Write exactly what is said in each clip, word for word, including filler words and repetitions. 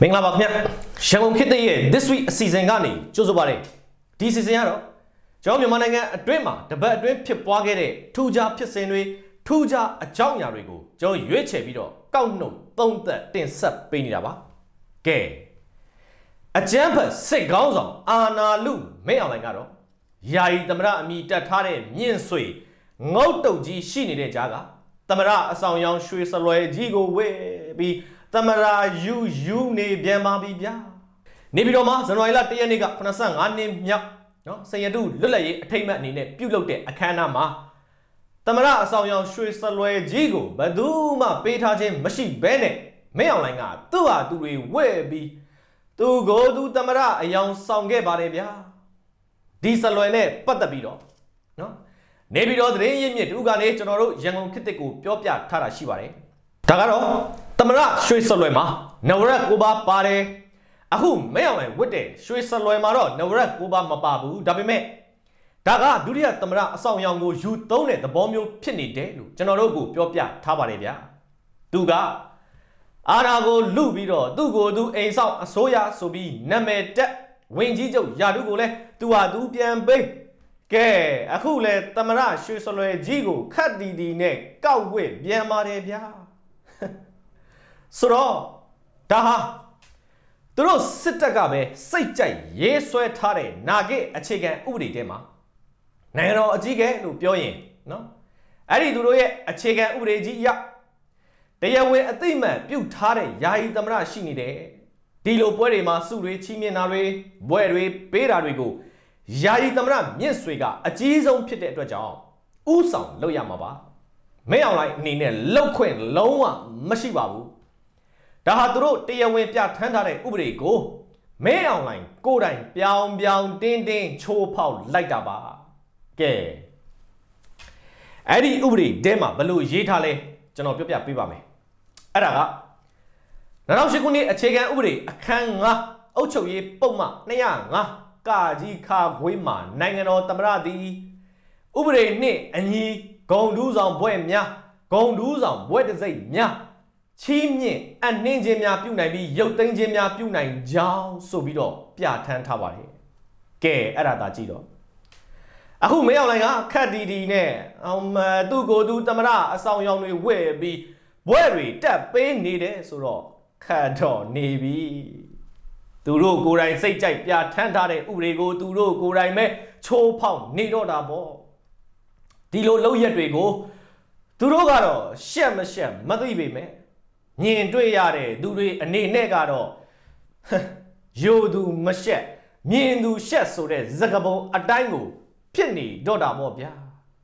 မင်္ဂလာပါခင်ဗျရန်ကုန်ခေတ်သစ်ရဲ့ this week အစီအစဉ်ကနေကြိုဆိုပါရစေဒီအစီအစဉ်ကတော့ကျွန်တော်မြန်မာနိုင်ငံအတွင်းမှာတပတ်အတွင်းဖြစ်ပွားခဲ့တဲ့ထူးခြားဖြစ်စဉ်တွေထူးခြားအကြောင်းအရာတွေကိုကျွန်တော်ရွေးချယ်ပြီးတော့ကောက်နှုတ်သုံးသပ်တင်ဆက်ပေးနေတာပါကဲအကျန်းဖက်စိတ်ကောင်းဆောင်အာနာလူမင်းအောင်လှိုင်ကတော့ယာယီသမရအမိတက်ထားတဲ့မြင့်ဆွေငုတ်တုတ်ကြီးရှိနေတဲ့ကြားကသမရအဆောင်ရောင်ရွှေစလွယ်ကြီးကိုဝဲပြီးသမရာယူယူနေပြန်ပါပြီဗျာနေပြည်တော်မှာဇန်နဝါရီလတရက်နေ့ကeighty-fiveနှစ်မြောက်နော်စရတုလွတ်လပ်ရေးအထိမ်းအမှတ်အနေနဲ့ပြုလုပ်တဲ့အခမ်းအနားမှာသမရအဆောင်ရောင်ရွှေစလွယ်ကြီးကိုဘယ်သူမှပေးထားခြင်းမရှိဘဲနဲ့မင်းအောင်လှိုင်ကသူ့ဟာသူတွေဝဲပြီးသူကိုသူသမရအယောင်ဆောင်ခဲ့ပါတယ်ဗျာဒီစလွယ်နဲ့ပတ်သက်ပြီးတော့နော်နေပြည်တော်သတင်းရင်းမြစ်တူကနေကျွန်တော်တို့ရန်ကုန်ခေတ်သစ်ကိုပြောပြထားတာရှိပါတယ်ဒါကတော့သမရရွှေစလွယ်မှာနဝရက်ကိုပါပါတယ်အခုမင်းအောင်လှိုင်ဝတ်တဲ့ရွှေစလွယ်မှာတော့နဝရက်ကိုပါမပါဘူးဒါပေမဲ့ဒါကဒုတိယသမရအဆောင်ရောင်ကိုယူသုံးတဲ့သဘောမျိုးဖြစ်နေတယ်လို့ကျွန်တော်တို့ကိုပြောပြထားပါတယ်ဗျာသူကအာနာကိုလူပြီးတော့သူ့ကိုသူအိမ်ဆောင်အစိုးရဆိုပြီးနာမည်တက်ဝင်ကြီးချုပ်ယာတုကိုလည်းသူဟာသူပြန်ပေးကဲအခုလဲသမရရွှေစလွယ်ကြီးကိုခတ်တီတီနဲ့ကောက်ဝဲပြန်ပါတယ်ဗျာဆိုတော့ဒါဟာသူတို့စစ်တပ်ကပဲစိတ်ကြိုက်ရေးဆွဲထားတဲ့နာဂစ်အခြေခံဥပဒေထဲမှာနိုင်ငံတော်အကြီးအကဲလို့ပြောရင်နော်အဲ့ဒီသူတို့ရဲ့အခြေခံဥပဒေကြီးအရတရားဝင်အသိမှတ်ပြုထားတဲ့ယာယီသမရရှိနေတယ်ဒီလိုပွဲတွေမှာစုတွေချီးမြှင့်တာတွေဘွဲတွေပေးတာတွေကိုယာယီသမရမြင့်ဆွေကအကြီးဆုံးဖြစ်တဲ့အတွက်ကြောင့်ဥဆောင်လုပ်ရမှာပါမင်းအောင်လှိုင်အနေနဲ့လောက်ခွင့်လုံးဝမရှိပါဘူးဒါဟာသူတို့တရားဝင်ပြဋ္ဌာန်းထားတဲ့ဥပဒေကိုမင်းအောင်လှိုင်ကိုယ်တိုင်ပြောင်းပြောင်းတင်းတင်းချိုးဖောက်လိုက်တာပါကဲအဲ့ဒီဥပဒေထဲမှာဘယ်လိုရေးထားလဲကျွန်တော်ပြောပြပေးပါမယ်အဲ့ဒါကtwo thousand eightခုနှစ်အခြေခံဥပဒေအခန်းfiveအုပ်ချုပ်ရေးပုံမှန်two oh fiveကာကြီးခါခွေးမှာနိုင်ငံတော်သမ္မတသည်ဥပဒေနှင့်အညီဂုံဒူးဆောင်ဘွဲ့များဂုံဒူးဆောင်ဘွဲ့တစိမ့်များချီးမြှင့်အနှင်းခြင်းများပြုနိုင်ပြီးရုပ်သိမ်းခြင်းများပြုနိုင်ကြောင်းဆိုပြီးတော့ပြဋ္ဌာန်းထားပါတယ်ကဲအဲ့ဒါသာကြည့်တော့အခုမင်းအောင်လှိုင်ကခတ်တီတီနဲ့အောင်သူ့ကိုယ်သူသမရအဆောင်ရောင်တွေဝဲပြီးဘွဲ့တွေတက်ပေးနေတယ်ဆိုတော့ခတ်တော့နေပြီသူတို့ကိုယ်တိုင်စိတ်ကြိုက်ပြဋ္ဌာန်းထားတဲ့ဥပဒေကိုသူတို့ကိုယ်တိုင်ပဲချိုးဖောက်နေတော့တာပေါ့ဒီလိုလုပ်ရက်တွေကိုသူတို့ကတော့ရှက်မရှက်မသိပေမဲ့ညင်တွေ့ရတဲ့သူတွေအနေနဲ့ကတော့ယိုသူမရှက်မြင်သူရှက်ဆိုတဲ့စကားပုံအတိုင်းကိုဖြစ်နေတော့တာပေါ့ဗျာ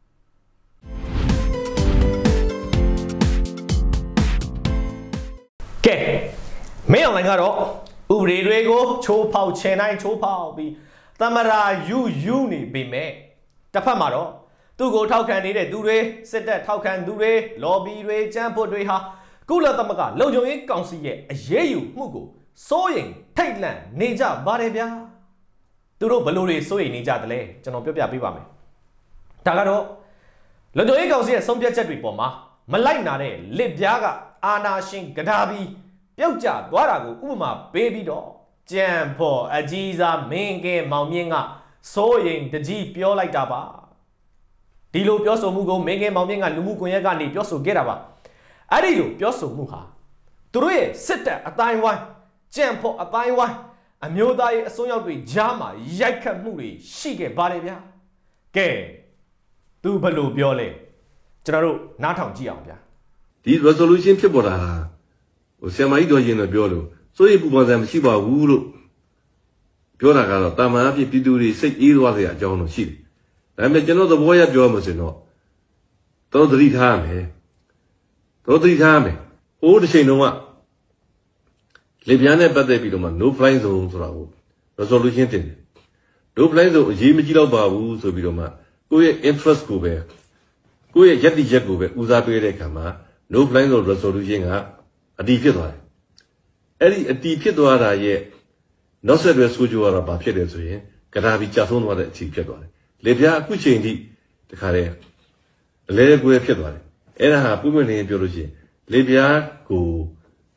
ကဲမင်းအောင်လှိုင်ကတော့ဥပဒေတွေကိုချိုးဖောက်ချင်တိုင်းချိုးဖောက်ပြီးသမရာယူယူနေပေမဲ့တစ်ဖက်မှာတော့သူ့ကိုထောက်ခံနေတဲ့သူတွေစစ်တပ်ထောက်ခံသူတွေလော်ဘီတွေကြမ်းဖို့တွေဟာကုလသမဂ္ဂလုံခြုံရေးကောင်စီရဲ့အရေးယူမှုကိုစိုးရိမ်ထိတ်လန့်နေကြပါတယ်ဗျာသူတို့ဘယ်လိုတွေစိုးရိမ်နေကြတယ်လဲကျွန်တော်ပြောပြပေးပါမယ်ဒါကတော့လုံခြုံရေးကောင်စီရဲ့ဆုံးဖြတ်ချက်တွေပေါ်မှာမလိုက်နာတဲ့လစ်ပြားကအာနာရှင်ဂဒါဘီပြုတ်ကျသွားတာကိုဥပမာပေးပြီးတော့ကြံဖို့အကြီးစားမင်းကဲမောင်မြင့်ကစိုးရိမ်တကြီးပြောလိုက်တာပါဒီလိုပြောဆိုမှုကိုမင်းကဲမောင်မြင့်ကလူမှုကွန်ရက်ကနေပြောဆိုခဲ့တာပါအဲ့ဒီလိုပြောဆိုမှုဟာသူတို့ရဲ့စစ်တပ်အတိုင်းဝိုင်းကြံဖို့အတိုင်းဝိုင်းအမျိုးသားရေးအစွန်းရောက်တွေကြားမှာရိုက်ခတ်မှုတွေရှိခဲ့ပါတယ်ဗျာကဲသူဘယ်လိုပြောလဲကျွန်တော်တို့နားထောင်ကြည့်အောင်ဗျာဒီ resolution ဖြစ်ပေါ်တာဟိုဆရာမကြီးတော်ရင်တော့ပြောလို့စိုးရိမ်ပူပန်စရာမရှိပါဘူးလို့ပြောတာကတော့တာမန်အဖြစ်ပြည်သူတွေစိတ်အေးသွားစရာအကြောင်းတော့ရှိတယ်ဒါပေမဲ့ကျွန်တော်သဘောရပြောမှဆိုတော့တော်သတိထားရမယ်တော်သတိထားရမယ်ဟိုတစ်ချိန်တုန်းကလေပြန်းနဲ့ပတ်သက်ပြီးတော့မှ no fly zone ဆိုတာကို resolution တင်တယ် no fly zone အရေးမကြီးတော့ပါဘူးဆိုပြီးတော့မှကိုယ့်ရဲ့ interest ကိုပဲကိုယ့်ရဲ့ယက်တိရက်ကိုပဲဦးစားပေးတဲ့အခါမှာ no fly zone resolution ကအတည်ဖြစ်သွားတယ်အဲ့ဒီအတည်ဖြစ်သွားတာရဲ့နောက်ဆက်တွဲဆိုးကျိုးကတော့ဘာဖြစ်လဲဆိုရင်ကဒါဘီကြာဆုံးသွားတဲ့အချိန်ဖြစ်သွားတယ်လေပြားအခုချိန်ထိတခါတည်းအလဲကွဲဖြစ်သွားတယ်အဲ့ဒါဟာပုံမှန်နေပြောလို့ရှိရင်လေပြားကို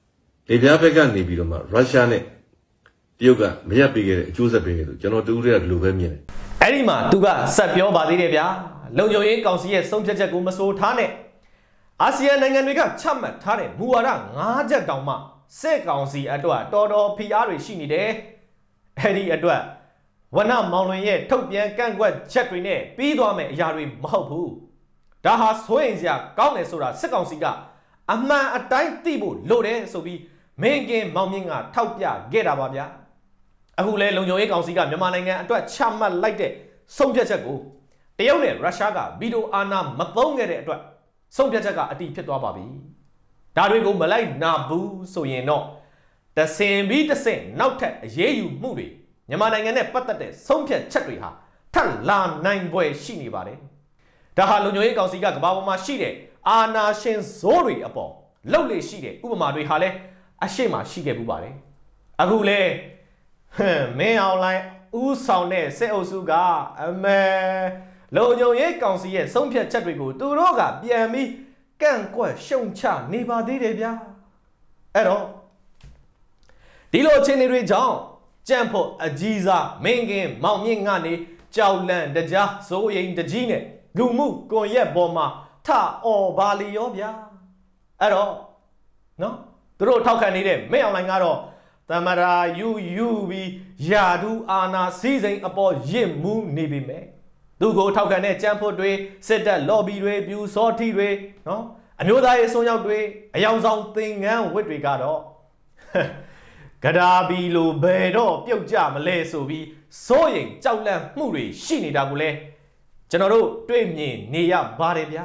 နေပြဘက်ကနေပြီးတော့မှရုရှားနဲ့တရုတ်ကမရက်ပေးခဲ့တဲ့အကျိုးဆက်ပေးခဲ့လို့ကျွန်တော်တူတွေကဒီလိုပဲမြင်တယ်အဲ့ဒီမှာသူကဆက်ပြောပါသေးတယ်ဗျာလုံခြုံရေးကောင်စီရဲ့ဆုံးဖြတ်ချက်ကိုမစိုးထားနဲ့အာဆီယံနိုင်ငံတွေကချမှတ်ထားတဲ့မူဝါဒ၅ချက်တောင်မှစစ်ကောင်စီအတွက်တော်တော်ဖိအားတွေရှိနေတယ်အဲ့ဒီအတွက်ဝနမောင်လွင်ရဲ့ထုတ်ပြန်ကန့်ကွက်ချက်တွေနဲ့ပြီးသွားမယ်အရာတွေမဟုတ်ဘူးဒါဟာစိုးရင်စရာကောင်းတယ်ဆိုတာစစ်ကောင်စီကအမှန်အတိုင်းသိဖို့လိုတယ်ဆိုပြီးမင်းကင်းမောင်မြင့်ကထောက်ပြခဲ့တာပါဗျာအခုလဲလုံခြုံရေးကောင်စီကမြန်မာနိုင်ငံအတွက်ချမှတ်လိုက်တဲ့ဆုံးဖြတ်ချက်ကိုတရုတ်နဲ့ရုရှားကဗီတိုအာဏာမသုံးခဲ့တဲ့အတွက်ဆုံးဖြတ်ချက်ကအတည်ဖြစ်သွားပါပြီဒါတွေကိုမလိုက်နာဘူးဆိုရင်တော့တဆင်ပြီးတဆင့်နောက်ထပ်အရေးယူမှုတွေမြန်မာနိုင်ငံနဲ့ပတ်သက်တဲ့ဆုံးဖြတ်ချက်တွေဟာထပ်လာနိုင်ပွဲရှိနေပါတယ်ဒါဟာလုံခြုံရေးကောင်စီကကမ္ဘာပေါ်မှာရှိတဲ့အာဏာရှင်ဇိုးတွေအပေါ်လှုပ်လေရှိတဲ့ဥပမာတွေဟာလည်းအရှိမှရှိခဲ့ပူပါတယ်အခုလဲမင်းအောင်လိုင်းဦးဆောင်တဲ့စစ်အုပ်စုကအမဲလုံခြုံရေးကောင်စီရဲ့ဆုံးဖြတ်ချက်တွေကိုသူတို့ကပြန်ပြီးကန့်ကွက်ရှုံချနေပါသေးတယ်ဗျာအဲ့တော့ဒီလိုအခြေအနေတွေကြောင့်ကြံ့ဖို့အကြီးစားမင်းကင်းမောင်မြင့်ကနေကြောက်လန့်တကြားစိုးရိမ်တကြီးနဲ့လူမှုကွန်ရက်ပေါ်မှာထအော်ပါလီရောဗျာအဲ့တော့နော်သူတို့ထောက်ခံနေတဲ့မင်းအောင်လိုင်းကတော့သမရာယူယူပြီးယာဒူအာနာစီစိန်အပေါ်ရင့်မှုနေပြီမဲ့သူကိုထောက်ခံတဲ့ကြံ့ဖို့တွေစစ်တပ်လော်ဘီတွေပြူစောထီတွေနော်အမျိုးသားရေးအစွန်းရောက်တွေအယောင်ဆောင်သင်္ကန်းဝတ်တွေကတော့ဂဒါဘီလိုဘယ်တော့ပြုတ်ကြမလဲဆိုပြီးစိုးရိမ်ကြောက်လန့်မှုတွေရှိနေတာကိုလည်းကျွန်တော်တို့တွေ့မြင်နေရပါတယ်ဗျာ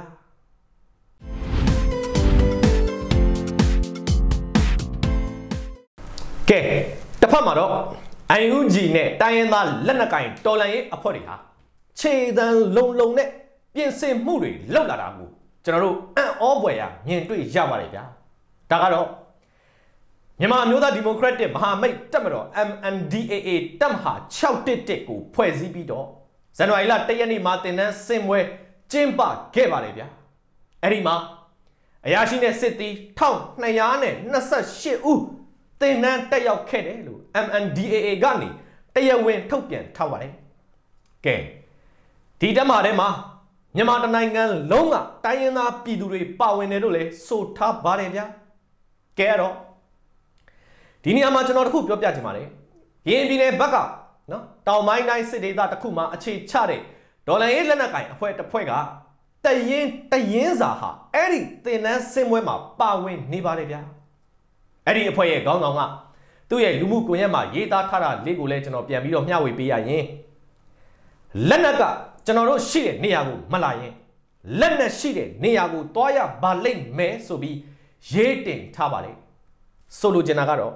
ကဲတစ်ဖက်မှာတော့ ไอ ယူ ဂျီ နဲ့တိုင်းရင်းသားလက်နက်ကိုင်တော်လှန်ရေးအဖွဲ့တွေဟာခြေတံလုံလုံနဲ့ပြင်ဆင်မှုတွေလုပ်လာတာကိုကျွန်တော်တို့အံ့ဩဖွယ်ရမြင်တွေ့ရပါတယ်ဗျာဒါကတော့မြန်မာမျိုးသားဒီမိုကရက်တစ်မဟာမိတ်တပ်မတော် M N D A A တပ်မဟာ၆၁၁ကိုဖွဲ့စည်းပြီးတော့ဇန်နဝါရီလ၁ရက်နေ့မှာတင်နန်းစင်ပွဲကျင်းပခဲ့ပါတယ်ဗျာအဲ့ဒီမှာအရာရှိနဲ့စစ်သည်၁၂၂၈ဦးတင်နန်းတက်ရောက်ခဲ့တယ်လို့ M N D A A ကနေတရားဝင်ထုတ်ပြန်ထားပါတယ်ကဲဒီတပ်မဟာထဲမှာမြန်မာတိုင်းနိုင်ငံလုံးကတိုင်းရင်းသားပြည်သူတွေပါဝင်တယ်လို့လည်းဆိုထားပါတယ်ဗျာကဲတော့ဒီနေရာမှာကျွန်တော်တခုပြောပြချင်ပါတယ်ရင်းပြည်နယ်ဘက်ကနော်တောင်ပိုင်းတိုင်းစစ်ဒေသတစ်ခုမှာအခြေချတဲ့ဒေါ်လာရေးလက်နက်ကိုင်အဖွဲ့တစ်ဖွဲ့ကတရင်တရင်စာဟာအဲ့ဒီတင်နန်းစင်ပွဲမှာပါဝင်နေပါတယ်ဗျာအဲ့ဒီအဖွဲ့ရဲ့ခေါင်းဆောင်ကသူ့ရဲ့လူမှုကွန်ရက်မှာရေးသားထားတာလေးကိုလည်းကျွန်တော်ပြန်ပြီးတော့မျှဝေပေးရရင်လက်နက်ကကျွန်တော်တို့ရှိတဲ့နေရာကိုမလာရင်လက်နက်ရှိတဲ့နေရာကိုတွားရပါလိမ့်မယ်ဆိုပြီးရေးတင်ထားပါတယ်ဆိုလိုချင်တာကတော့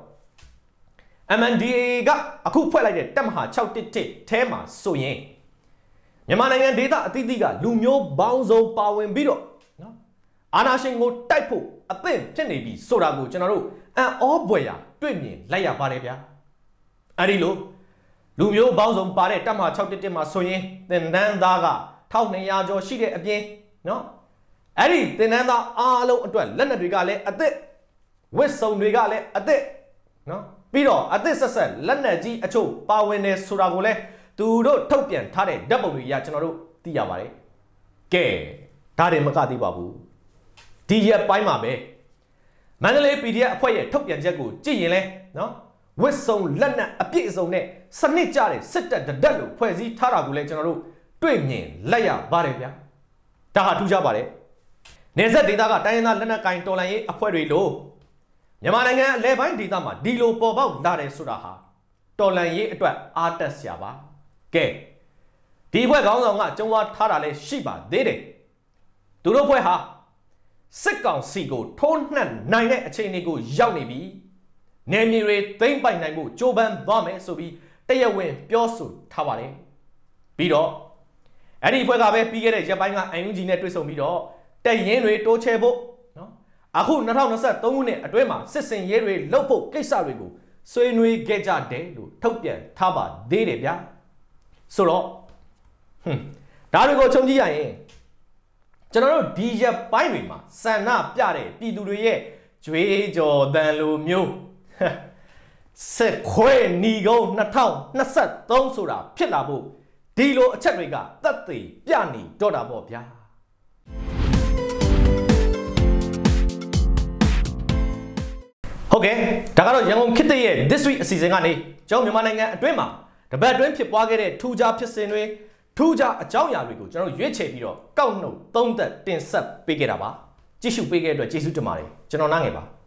M N D A A ကအခုဖွဲ့လိုက်တဲ့တပ်မဟာ၆၁၁ထဲမှာဆိုရင်မြန်မာနိုင်ငံဒေသအသီးသီးကလူမျိုးပေါင်းစုံပါဝင်ပြီးတော့နော်အာဏာရှင်ကိုတိုက်ဖို့အသင့်ဖြစ်နေပြီဆိုတာကိုကျွန်တော်တို့အံ့ဩဖွယ်ရာတွေ့မြင်လိုက်ရပါတယ်ဗျာအဲ့ဒီလိုလူမျိုးပေါင်းစုံပါတဲ့တပ်မဟာ၆၁၁မှာဆိုရင်သင်တန်းသားက၁၂၀၀ကျော်ရှိတဲ့အပြင်နော်အဲ့ဒီသင်တန်းသားအားလုံးအတွက်လက်နက်တွေကလည်းအသစ်ဝစ်စုံတွေကလည်းအသစ်နော်ပြီးတော့အသစ်ဆက်ဆက်လက်နက်ကြီးအချို့ပါဝင်နေဆိုတာကိုလည်းသူတို့ထုတ်ပြန်ထားတဲ့ဓာတ်ပုံတွေရကျွန်တော်တို့သိရပါတယ်ကဲဒါတွေမကသေးပါဘူးဒီရက်ပိုင်းမှာပဲမန္တလေး P D F အဖွဲ့ရဲ့ထုတ်ပြန်ချက်ကိုကြည့်ရင်လဲနော်ဝစ်စုံလက်နက်အပြည့်အစုံနဲ့စနစ်ကျတဲ့စစ်တပ်တဒက်လို့ဖွဲ့စည်းထားတာကိုလည်းကျွန်တော်တို့တွေ့မြင်လိုက်ရပါတယ်ဗျာဒါဟာထူးခြားပါတယ်နေဆက်ဒေသကတိုင်းရင်းသားလက်နက်ကင်တော်လှန်ရေးအဖွဲ့တွေလို့မြန်မာနိုင်ငံအလဲပိုင်းဒေသမှာဒီလိုပေါ်ပေါက်လာတယ်ဆိုတာဟာတော်လှန်ရေးအတွက်အားတက်စရာပါကဲဒီဘွဲ့ခေါင်းဆောင်ကကြုံဝါထားတာလည်းရှိပါသေးတယ်သူတို့ဘွဲ့ဟာစစ်ကောင်စီကိုထိုးနှက်နိုင်တဲ့အခြေအနေကိုရောက်နေပြီနယ်မြေတွေသိမ်းပိုက်နိုင်ဖို့ကြိုးပမ်းသွားမယ်ဆိုပြီးတရားဝင်ပြောဆိုထားပါတယ်ပြီးတော့အဲ့ဒီဘွဲ့ကပဲပြီးခဲ့တဲ့ရက်ပိုင်းက အန် ယူ ဂျီ နဲ့တွေ့ဆုံပြီးတော့တပ်ရင်းတွေတိုးချဲဖို့နော်အခု၂၀၂၃ခုနှစ်အတွင်းမှာစစ်စင်ရေးတွေလုပ်ဖို့ကိစ္စတွေကိုဆွေးနွေးခဲ့ကြတယ်လို့ထုတ်ပြန်ထားပါသေးတယ်ဗျာဆိုတော့ဟွန်းဒါတွေကိုခြုံကြည့်ရရင်ကျွန်တော်တို့ဒီရက်ပိုင်းတွေမှာစန္ဒပြတဲ့ပြည်သူတွေရဲ့ကြွေးကြော်တန်လိုမျိုးစစ်ခွဲနီကုန်းနှစ်ထောင်နှစ်ဆယ့်သုံးဆိုတာဖြစ်လာဖို့ဒီလိုအချက်တွေကသက်သေပြနေတော့တာပေါ့ဗျာဟုတ်ကဲ့ဒါကတော့ရန်ကုန်ခေတ်သစ်ရဲ့ this week အစီအစဉ်ကနေကျွန်တော်မြန်မာနိုင်ငံအတွင်းမှာတပတ်အတွင်းဖြစ်ပွားခဲ့တဲ့ထူးခြားဖြစ်စဉ်တွေထူးခြားအကြောင်းအရာတွေကိုကျွန်တော်ရွေးချယ်ပြီးတော့ကောက်နှုတ်သုံးသက်တင်ဆက်ပေးခဲ့တာပါကြည့်ရှုပေးခဲ့တဲ့အတွက်ကျေးဇူးတင်ပါတယ်ကျွန်တော်နားငယ်ပါ